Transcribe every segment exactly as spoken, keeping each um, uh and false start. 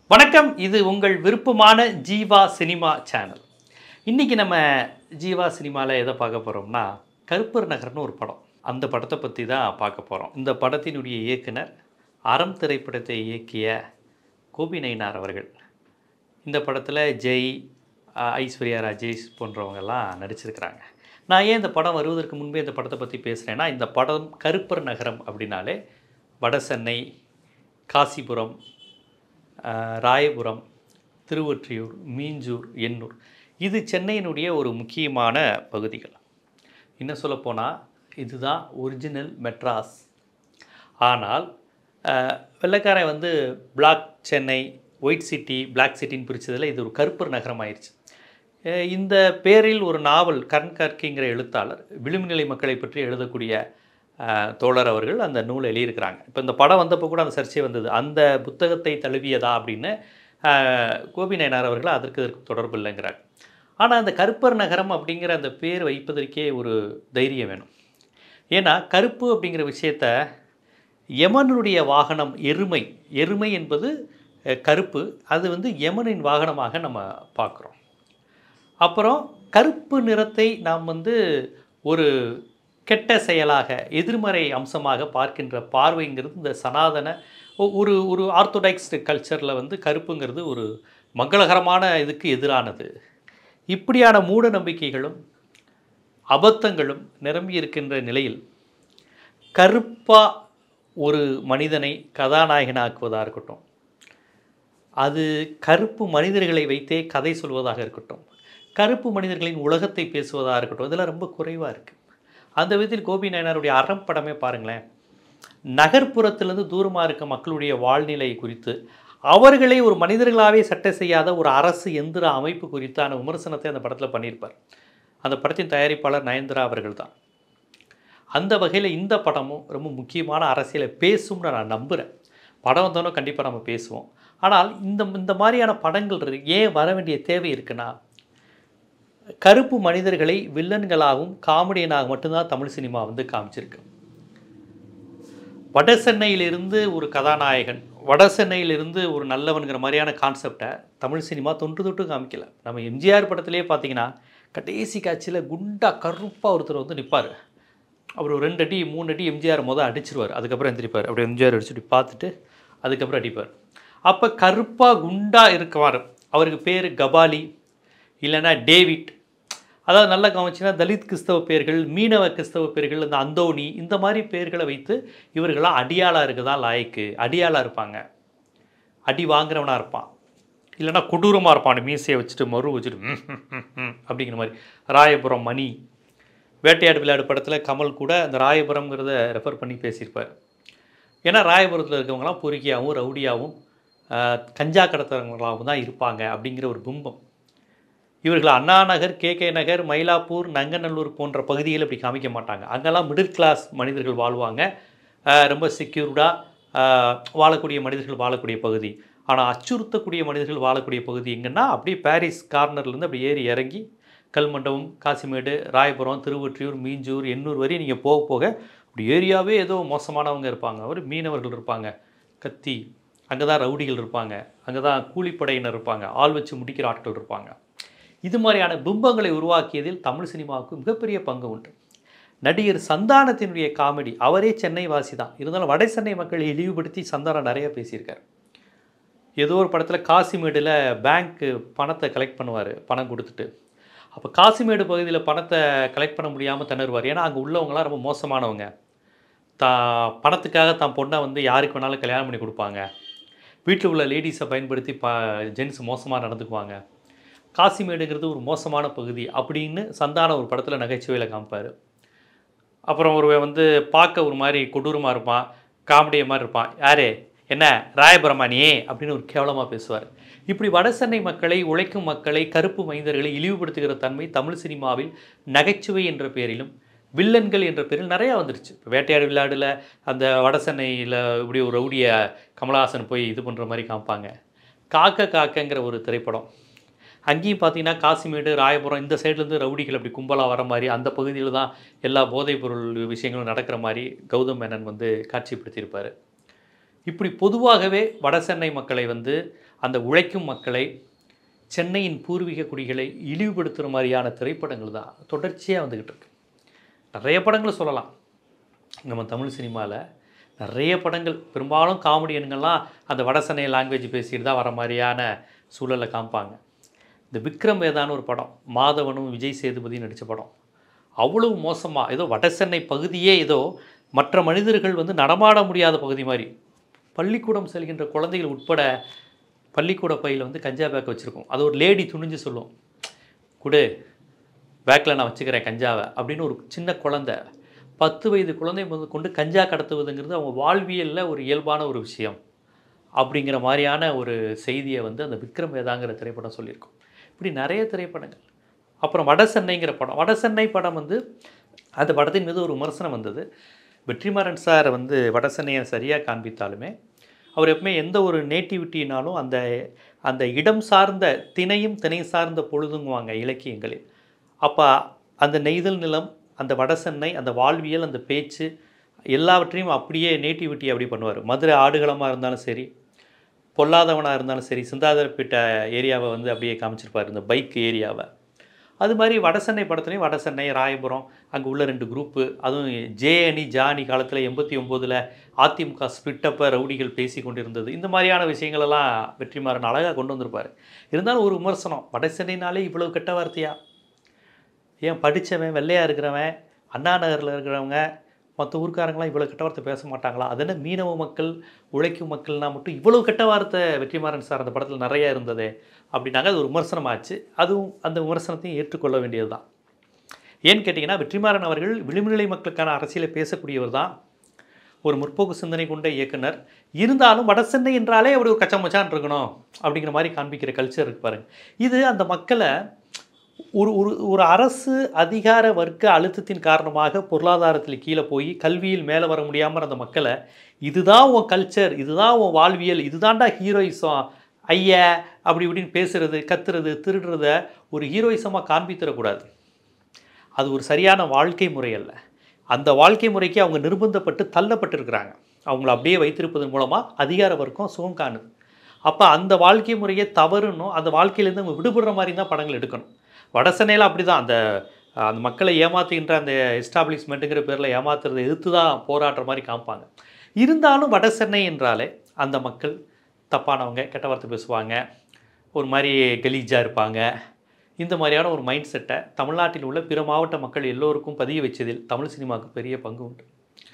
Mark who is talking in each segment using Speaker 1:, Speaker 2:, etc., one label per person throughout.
Speaker 1: வணக்கம். இது உங்கள் விருப்பமான ஜீவா சினிமா சேனல். இன்றைக்கி நம்ம ஜீவா சினிமாவில் எதை பார்க்க போகிறோம்னா, கருப்பர் நகர்னு ஒரு படம். அந்த படத்தை பற்றி தான் பார்க்க போகிறோம். இந்த படத்தினுடைய இயக்குனர் அறம் திரைப்படத்தை இயக்கிய கோபி நயினார் அவர்கள். இந்த படத்தில் ஜெய், ஐஸ்வர்யா ராஜேஷ் போன்றவங்கெல்லாம் நடிச்சிருக்கிறாங்க. நான் ஏன் இந்த படம் வருவதற்கு முன்பே இந்த படத்தை பற்றி பேசுகிறேன்னா, இந்த படம் கருப்பர் நகரம் அப்படின்னாலே வட சென்னை, காசிபுரம், ராயபுரம், திருவொற்றியூர், மீஞ்சூர், எண்ணூர், இது சென்னையினுடைய ஒரு முக்கியமான பகுதிகள். இன்னும் சொல்லப்போனால் இதுதான் ஒரிஜினல் மெட்ராஸ். ஆனால் வெள்ளைக்காரன் வந்து black Chennai, white city, black சிட்டின்னு பிரித்ததில் இது ஒரு கருப்பர் நகரம் ஆயிடுச்சு. இந்த பேரில் ஒரு நாவல் கர்ன் கார்கிங்கிற எழுத்தாளர் விளிம்புநிலை மக்களை பற்றி எழுதக்கூடிய தோழர் அவர்கள் அந்த நூல் எழுதியிருக்கிறாங்க. இப்போ இந்த படம் வந்தப்போ கூட அந்த சர்ச்சை வந்தது, அந்த புத்தகத்தை தழுவியதா அப்படின்னு. கோபி நயினார் அவர்கள் அதற்கு இதற்கு தொடர்பு இல்லைங்கிறார். ஆனால் அந்த கருப்பர் நகரம் அப்படிங்கிற அந்த பேர் வைப்பதற்கே ஒரு தைரியம் வேணும். ஏன்னா கருப்பு அப்படிங்கிற விஷயத்த யமனுடைய வாகனம் எருமை, எருமை என்பது கருப்பு, அது வந்து யமனின் வாகனமாக நம்ம பார்க்குறோம். அப்புறம் கருப்பு நிறத்தை நாம் வந்து ஒரு கெட்ட செயலாக, எதிர்மறை அம்சமாக பார்க்கின்ற பார்வைங்கிறது இந்த சனாதன ஒரு ஒரு ஆர்த்தோடாக்ஸ் கல்ச்சரில் வந்து கருப்புங்கிறது ஒரு மங்களகரமான இதுக்கு எதிரானது. இப்படியான மூட நம்பிக்கைகளும் அபத்தங்களும் நிரம்பி இருக்கின்ற நிலையில் கருப்பாக ஒரு மனிதனை கதாநாயகனாக்குவதாக இருக்கட்டும், அது கருப்பு மனிதர்களை வைத்தே கதை சொல்வதாக இருக்கட்டும், கருப்பு மனிதர்களின் உலகத்தை பேசுவதாக இருக்கட்டும், இதெல்லாம் ரொம்ப குறைவாக இருக்குது. அந்த விதத்தில் கோபி நயினாருடைய அறம் படமே பாருங்களேன், நகர்ப்புறத்திலிருந்து தூரமாக இருக்க மக்களுடைய வாழ்நிலை குறித்து, அவர்களை ஒரு மனிதர்களாகவே சட்டை செய்யாத ஒரு அரசு எந்திர அமைப்பு குறித்தான விமர்சனத்தை அந்த படத்தில் பண்ணியிருப்பார். அந்த படத்தின் தயாரிப்பாளர் நயன்தாரா அவர்கள் தான். அந்த வகையில் இந்த படமும் ரொம்ப முக்கியமான அரசியலை பேசும்னு நான் நம்புகிறேன். படம் வந்தாலும் கண்டிப்பாக நம்ம பேசுவோம். ஆனால் இந்த இந்த மாதிரியான படங்கள் ஏன் வர வேண்டிய தேவை இருக்குன்னா, கருப்பு மனிதர்களை வில்லன்களாகவும் காமெடியனாக மட்டும்தான் தமிழ் சினிமா வந்து காமிச்சிருக்கு. வட சென்னையிலிருந்து ஒரு கதாநாயகன், வட சென்னையிலிருந்து ஒரு நல்லவனுங்கிற மாதிரியான கான்செப்டை தமிழ் சினிமா தொன்று தொட்டு காமிக்கல. நம்ம எம்ஜிஆர் படத்துலேயே பார்த்தீங்கன்னா கடைசி காட்சியில் குண்டா கருப்பாக ஒருத்தர் வந்து நிற்பார். அவர் ஒரு ரெண்டு அடி மூணு அடி எம்ஜிஆர் மொதல் அடிச்சிருவார், அதுக்கப்புறம் எந்திரிப்பார். அப்படி எம்ஜிஆர் அடிச்சுட்டு பார்த்துட்டு அதுக்கப்புறம் அடிப்பார். அப்போ கருப்பாக குண்டா இருக்குவார். அவருக்கு பேர் கபாலி இல்லைன்னா டேவிட். அதாவது நல்லா கவனிச்சிங்கன்னா தலித் கிறிஸ்தவ பேர்கள், மீனவ கிறிஸ்தவ பேர்கள், இந்த அந்தோணி, இந்த மாதிரி பேர்களை வைத்து இவர்களாம் அடியாளாக இருக்குதான் லாய்க்கு. அடியாளாக இருப்பாங்க, அடி வாங்குறவனாக இருப்பான், இல்லைனா கொடூரமாக இருப்பான், மீசையை வச்சுட்டு மறு வச்சுட்டு அப்படிங்கிற மாதிரி. ராயபுரம் மணி, வேட்டையாடு விளையாடு படத்தில் கமல் கூட அந்த ராயபுரம்ங்கிறத ரெஃபர் பண்ணி பேசியிருப்பார். ஏன்னா ராயபுரத்தில் இருக்கவங்களாம் பொறுக்கியாகவும் ரவுடியாகவும் கஞ்சா கடத்துறவங்களாகவும் தான் இருப்பாங்க அப்படிங்கிற ஒரு பிம்பம். இவர்கள் அண்ணா நகர், கே கே நகர், மயிலாப்பூர், நங்கநல்லூர் போன்ற பகுதிகள் இப்படி காமிக்க மாட்டாங்க. அங்கெல்லாம் மிடில் கிளாஸ் மனிதர்கள் வாழ்வாங்க, ரொம்ப செக்யூர்டாக வாழக்கூடிய மனிதர்கள் வாழக்கூடிய பகுதி. ஆனால் அச்சுறுத்தக்கூடிய மனிதர்கள் வாழக்கூடிய பகுதி எங்கன்னா அப்படியே பாரிஸ் கார்னர்லேருந்து அப்படி ஏறி இறங்கி கல்மண்டபம், காசிமேடு, ராயபுரம், திருவொற்றியூர், மீஞ்சூர், எண்ணூர் வரை நீங்கள் போக போக அப்படி ஏரியாவே ஏதோ மோசமானவங்க இருப்பாங்க. அவர் மீனவர்கள் இருப்பாங்க, கத்தி, அங்கே தான் ரவுடிகள் இருப்பாங்க, அங்கே தான் கூலிப்படையினர் இருப்பாங்க, ஆள் வச்சு முடிக்கிற ஆட்கள் இருப்பாங்க. இது மாதிரியான பிம்பங்களை உருவாக்கியதில் தமிழ் சினிமாவுக்கு மிகப்பெரிய பங்கு உண்டு. நடிகர் சந்தானத்தினுடைய காமெடி, அவரே சென்னை வாசி தான், இருந்தாலும் வட சென்னை மக்களை இழிவுபடுத்தி சந்தானம் நிறையா பேசியிருக்கார். ஏதோ ஒரு படத்தில் காசிமேடில் பேங்க்கு பணத்தை கலெக்ட் பண்ணுவார், பணம் கொடுத்துட்டு. அப்போ காசிமேடு பகுதியில் பணத்தை கலெக்ட் பண்ண முடியாமல் திணறுவார். ஏன்னா அங்கே உள்ளவங்களாம் ரொம்ப மோசமானவங்க, தா பணத்துக்காக தான் பொண்ணை வந்து யாருக்கு வேணாலும் கல்யாணம் பண்ணி கொடுப்பாங்க, வீட்டில் உள்ள லேடிஸை பயன்படுத்தி ப ஜென்ஸ் மோசமாக நடந்துக்குவாங்க, காசிமேடுங்கிறது ஒரு மோசமான பகுதி அப்படின்னு சந்தானம் ஒரு படத்தில் நகைச்சுவையில் காமிப்பார். அப்புறம் ஒரு வந்து பார்க்க ஒரு மாதிரி கொடூரமாக இருப்பான், காமெடியை மாதிரி இருப்பான், யாரே என்ன ராயபுரமா நீ அப்படின்னு ஒரு கேவலமாக பேசுவார். இப்படி வட சென்னை மக்களை, உழைக்கும் மக்களை, கருப்பு மைந்தர்களை இழிவுபடுத்துகிற தன்மை தமிழ் சினிமாவில் நகைச்சுவை என்ற பேரிலும் வில்லன்கள் என்ற பேரில் நிறையா வந்துருச்சு. இப்போ வேட்டையாடு விளையாடில் அந்த வட சென்னையில் இப்படி ஒரு ரவுடியை கமலஹாசன் போய் இது பண்ணுற மாதிரி காமிப்பாங்க. காக்க காக்கங்கிற ஒரு திரைப்படம், அங்கேயும் பார்த்தீங்கன்னா காசிமேடு, ராயபுரம் இந்த சைட்லேருந்து ரவுடிகள் அப்படி கும்பலாக வர மாதிரி, அந்த பகுதியில் தான் எல்லா போதைப்பொருள் விஷயங்களும் நடக்கிற மாதிரி கௌதம் மேனன் வந்து காட்சிப்படுத்தியிருப்பார். இப்படி பொதுவாகவே வட சென்னை மக்களை வந்து அந்த உழைக்கும் மக்களை, சென்னையின் பூர்வீக குடிகளை இழிவுபடுத்துகிற மாதிரியான திரைப்படங்கள் தான் தொடர்ச்சியாக வந்துக்கிட்டு இருக்கு. நிறைய படங்கள் சொல்லலாம். நம்ம தமிழ் சினிமாவில் நிறைய படங்கள், பெரும்பாலும் காமெடியன்கள்லாம் அந்த வடசென்னை லாங்குவேஜ் பேசிட்டு தான் வர மாதிரியான சூழலை காமிப்பாங்க. இந்த விக்ரம் வேதான்னு ஒரு படம், மாதவனும் விஜய் சேதுபதியும் நடித்த படம், அவ்வளவு மோசமாக, ஏதோ வடசென்னை பகுதியே ஏதோ மற்ற மனிதர்கள் வந்து நடமாட முடியாத பகுதி மாதிரி, பள்ளிக்கூடம் செல்கின்ற குழந்தைகள் உட்பட பள்ளிக்கூட பையில் வந்து கஞ்சா பேக் வச்சுருக்கோம். அது ஒரு லேடி துணிஞ்சு சொல்லும், குடு பேக்கில் நான் வச்சுக்கிறேன் கஞ்சாவை அப்படின்னு. ஒரு சின்ன குழந்தை, பத்து வயது குழந்தை வந்து கொண்டு கஞ்சா கடத்துவதுங்கிறது அவங்க வாழ்வியலில் ஒரு இயல்பான ஒரு விஷயம் அப்படிங்கிற மாதிரியான ஒரு செய்தியை வந்து அந்த விக்ரம் வேதாங்கிற திரைப்படம் சொல்லியிருக்கோம். இப்படி நிறைய திரைப்படங்கள். அப்புறம் வடசென்னைங்கிற படம், வடசென்னை படம் வந்து அந்த படத்தின் மீது ஒரு விமர்சனம் வந்தது. வெற்றிமாறன் சார் வந்து வடசென்னையை சரியாக காண்பித்தாலுமே அவர் எப்பவுமே எந்த ஒரு நேட்டிவிட்டினாலும் அந்த அந்த இடம் சார்ந்த திணையும் திணை சார்ந்த பொழுதுங்குவாங்க இலக்கியங்களில். அப்போ அந்த நெய்தல் நிலம், அந்த வடசென்னை, அந்த வாழ்வியல், அந்த பேச்சு எல்லாவற்றையும் அப்படியே நேட்டிவிட்டி அப்படி பண்ணுவார். மதுரை ஆடுகளமாக இருந்தாலும் சரி, பொல்லாதவனாக இருந்தாலும் சரி, சிந்தாதிரப்பேட்டை ஏரியாவை வந்து அப்படியே காமிச்சிருப்பார், இந்த பைக் ஏரியாவை. அது மாதிரி வடசென்னை படத்துலையும் வடசென்னை, ராயபுரம், அங்கே உள்ள ரெண்டு குரூப்பு, அதுவும் ஜே அணி ஜானி காலத்தில் எண்பத்தி ஒம்போதில் அதிமுக ஸ்பிட்டப்ப ரவுடிகள் பேசி கொண்டிருந்தது, இந்த மாதிரியான விஷயங்களெல்லாம் வெற்றிமாறன் அழகாக கொண்டு வந்திருப்பார். இருந்தாலும் ஒரு விமர்சனம், வடசென்னைனாலே இவ்வளவு கெட்ட வார்த்தையா? ஏன் படித்தவன், வெள்ளையாக இருக்கிறவன், அண்ணா நகரில் இருக்கிறவங்க, மற்ற ஊருக்காரங்களாம் இவ்வளோ கெட்ட வார்த்தை பேச மாட்டாங்களா? அது என்ன மீனவ மக்கள், உழைக்கும் மக்கள்னா மட்டும் இவ்வளோ கெட்ட வார்த்தை வெற்றிமாறன் சார் அந்த படத்தில் நிறையா இருந்ததே அப்படின்னாங்க. அது ஒரு விமர்சனமாச்சு. அதுவும் அந்த விமர்சனத்தையும் ஏற்றுக்கொள்ள வேண்டியது தான். ஏன்னு கேட்டிங்கன்னா, வெற்றிமாறன் அவர்கள் விளிம்புநிலை மக்களுக்கான அரசியலை பேசக்கூடியவர் தான், ஒரு முற்போக்கு சிந்தனை கொண்ட இயக்குனர். இருந்தாலும் வடசென்னை என்றாலே அவர் ஒரு கச்சமச்சான் இருக்கணும் அப்படிங்கிற மாதிரி காண்பிக்கிற கல்ச்சர் இருக்கு பாருங்க. இது அந்த மக்களை ஒரு ஒரு ஒரு அரசு அதிகார வர்க்க அழுத்தத்தின் காரணமாக பொருளாதாரத்தில் கீழே போய் கல்வியில் மேலே வர முடியாமல் அந்த மக்களை, இதுதான் உன் கல்ச்சர், இதுதான் உன் வாழ்வியல், இதுதான்டா ஹீரோயிசம், ஐயா அப்படி இப்படின்னு பேசுகிறது, கத்துறது, திருடுறத ஒரு ஹீரோயிசமாக காண்பித்தரக்கூடாது. அது ஒரு சரியான வாழ்க்கை முறை அல்ல. அந்த வாழ்க்கை முறைக்கு அவங்க நிர்பந்தப்பட்டு தள்ளப்பட்டிருக்கிறாங்க. அவங்கள அப்படியே வைத்திருப்பதன் மூலமாக அதிகார வர்க்கம் சுகம் காணுது. அப்போ அந்த வாழ்க்கை முறையை தவறுன்னும், அந்த வாழ்க்கையிலேருந்து அவங்க விடுபடுற மாதிரி தான் படங்கள் எடுக்கணும். வடசென்னையில் அப்படி தான், அந்த அந்த மக்களை ஏமாற்றுகின்ற அந்த எஸ்டாப்ளிஷ்மெண்ட்டுங்கிற பேரில் ஏமாத்துறதை எதிர்த்து தான் போராடுற மாதிரி காமிப்பாங்க. இருந்தாலும் வடசென்னை என்றாலே அந்த மக்கள் தப்பானவங்க, கெட்ட வார்த்தை பேசுவாங்க, ஒரு மாதிரி கலீஜாக இருப்பாங்க. இந்த மாதிரியான ஒரு மைண்ட் செட்டை தமிழ்நாட்டில் உள்ள பிற மாவட்ட மக்கள் எல்லோருக்கும் பதிய வச்சதில் தமிழ் சினிமாவுக்கு பெரிய பங்கு உண்டு.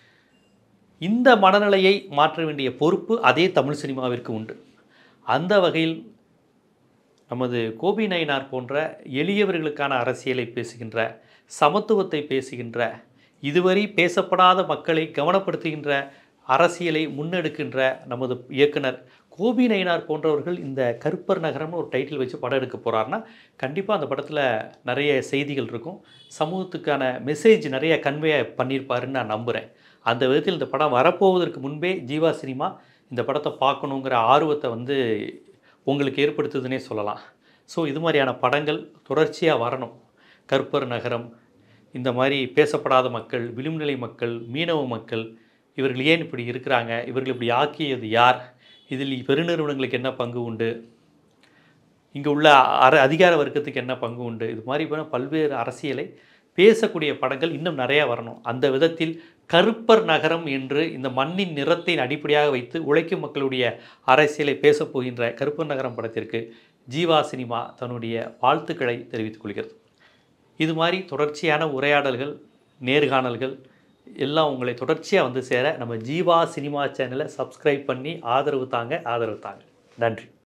Speaker 1: இந்த மனநிலையை மாற்ற வேண்டிய பொறுப்பு அதே தமிழ் சினிமாவிற்கு உண்டு. அந்த வகையில் நமது கோபி நயினார் போன்ற எளியவர்களுக்கான அரசியலை பேசுகின்ற, சமத்துவத்தை பேசுகின்ற, இதுவரை பேசப்படாத மக்களை கவனப்படுத்துகின்ற அரசியலை முன்னெடுக்கின்ற நமது இயக்குனர் கோபி நயினார் போன்றவர்கள் இந்த கருப்பர் நகரம்னு ஒரு டைட்டில் வச்சு படம் எடுக்க போகிறாருன்னா கண்டிப்பாக அந்த படத்தில் நிறைய செய்திகள் இருக்கும், சமூகத்துக்கான மெசேஜ் நிறைய கன்வே பண்ணியிருப்பாருன்னு நான் நம்புகிறேன். அந்த விதத்தில் இந்த படம் வரப்போவதற்கு முன்பே ஜீவா சினிமா இந்த படத்தை பார்க்கணுங்கிற ஆர்வத்தை வந்து உங்களுக்கு ஏற்படுத்துதுன்னே சொல்லலாம். ஸோ இது மாதிரியான படங்கள் தொடர்ச்சியாக வரணும். கருப்பர் நகரம், இந்த மாதிரி பேசப்படாத மக்கள், விளிம்புநிலை மக்கள், மீனவ மக்கள், இவர்கள் ஏன் இப்படி இருக்கிறாங்க, இவர்கள் இப்படி ஆக்கியது யார், இதில் பெருநிறுவனங்களுக்கு என்ன பங்கு உண்டு, இங்கே உள்ள அர அதிகார வர்க்கத்துக்கு என்ன பங்கு உண்டு, இது மாதிரி பல்வேறு அரசியலை பேசக்கூடிய படங்கள் இன்னும் நிறையா வரணும். அந்த விதத்தில் கருப்பர் நகரம் என்று இந்த மண்ணின் நிறத்தை அடிப்படையாக வைத்து உழைக்கும் மக்களுடைய அரசியலை பேசப் போகின்ற கருப்பர் நகரம் படத்திற்கு ஜீவா சினிமா தன்னுடைய வாழ்த்துக்களை தெரிவித்துக் கொள்கிறது. இது மாதிரி தொடர்ச்சியான உரையாடல்கள், நேர்காணல்கள் எல்லாம் உங்களை தொடர்ச்சியாக வந்து சேர நம்ம ஜீவா சினிமா சேனலை சப்ஸ்கிரைப் பண்ணி ஆதரவு தாங்க ஆதரவு தாங்க. நன்றி.